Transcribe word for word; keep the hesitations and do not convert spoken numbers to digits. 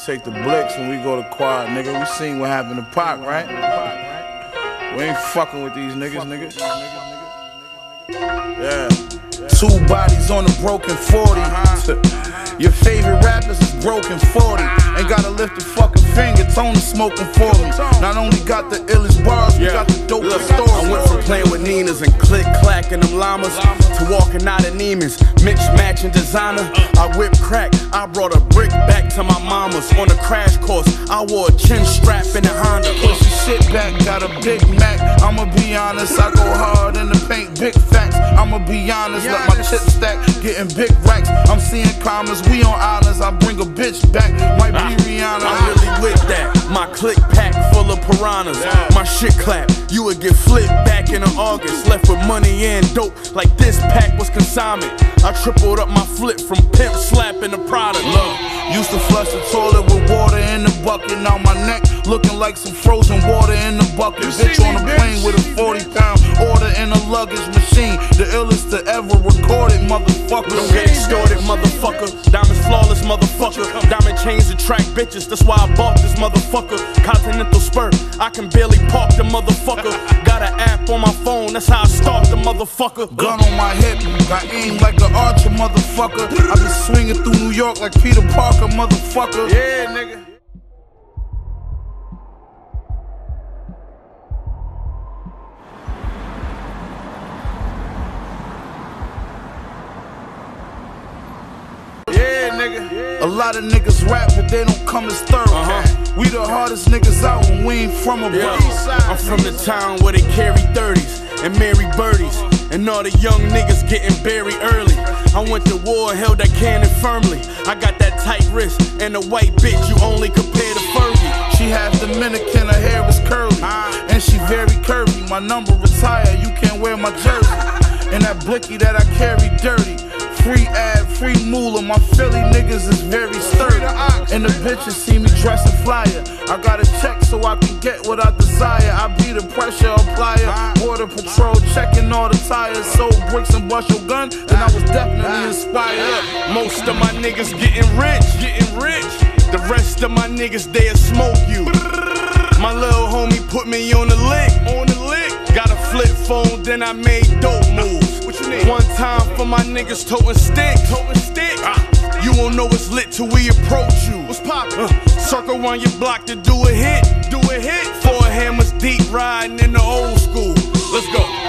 take the Blix when we go to quad, nigga. We seen what happened to Pac, right? We ain't fucking with these niggas, nigga. Yeah. Two bodies on a broken forty. Your favorite rappers is broken forty. Ain't gotta lift a fucking finger, Tony smoking for me. Not only got the illest bars, we got the dopest stories. I went from playing with Ninas and click clacking them llamas to walking out of Neiman's, mix matching designer. I whip crack, I brought a brick back to my mama's. On a crash course, I wore a chin strap in a Honda. Push your shit back, got a Big Mac. I'ma be honest, I go hard in the paint, big facts. I'ma be honest, let my chip stack, getting big racks. I'm seeing commas, we on islands. I bring a bitch back, might be Rihanna. I'm really with that. My click pack full of piranhas. My shit clap, you would get flipped back in August. Left with money and dope, like this pack was consignment. I tripled up my flip from pimp slapping the product. Look, used to flush the toilet with water in the bucket. Now my neck looking like some frozen water in the bucket. Bitch on a plane with a forty pound order in a luggage machine. The illest to ever recorded, motherfucker. Don't get extorted, motherfucker. Diamonds flawless, motherfucker. Diamond chains attract bitches, that's why I bought this motherfucker. Continental spurt, I can barely park the motherfucker. Got an app on my phone, that's how I stalk the motherfucker. Gun on my hip, got aim like an archer, motherfucker. I be swinging through New York like Peter Parker, motherfucker. Yeah, nigga. A lot of niggas rap, but they don't come as thorough. Uh-huh. We the hardest niggas out when we ain't from a yeah. side. I'm from the town where they carry thirties and marry birdies, and all the young niggas getting buried early. I went to war, held that cannon firmly. I got that tight wrist and a white bitch you only compare to Fergie. She half Dominican, her hair is curly, and she very curvy. My number retired, you can't wear my jersey. And that blicky that I carry dirty. Free ad, free moolah, my Philly niggas is very sturdy. And the bitches see me dressing flyer. I got a check so I can get what I desire. I be the pressure applier. Border patrol checking all the tires. Sold bricks and bust your gun, then I was definitely inspired. Most of my niggas getting rich, getting rich. The rest of my niggas, they'll smoke you. My little homie put me on the lick, on the lick. Got a flip phone, then I made dope moves. What you need? One time for my niggas toting sticks, toting sticks. Ah. You won't know it's lit till we approach you. What's poppin'? Uh, circle on your block to do a hit, do a hit. Four hammers deep riding in the old school. Let's go.